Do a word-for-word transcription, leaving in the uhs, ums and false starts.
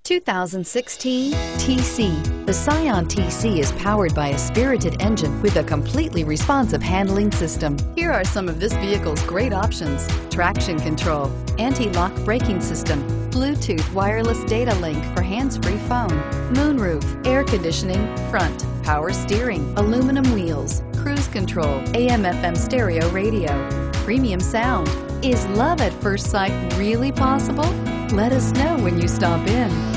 two thousand sixteen T C. The Scion T C is powered by a spirited engine with a completely responsive handling system. Here are some of this vehicle's great options: traction control, anti-lock braking system, Bluetooth wireless data link for hands-free phone, moonroof, air conditioning, front, power steering, aluminum wheels, cruise control, A M F M stereo radio, premium sound. Is love at first sight really possible? Let us know when you stop in.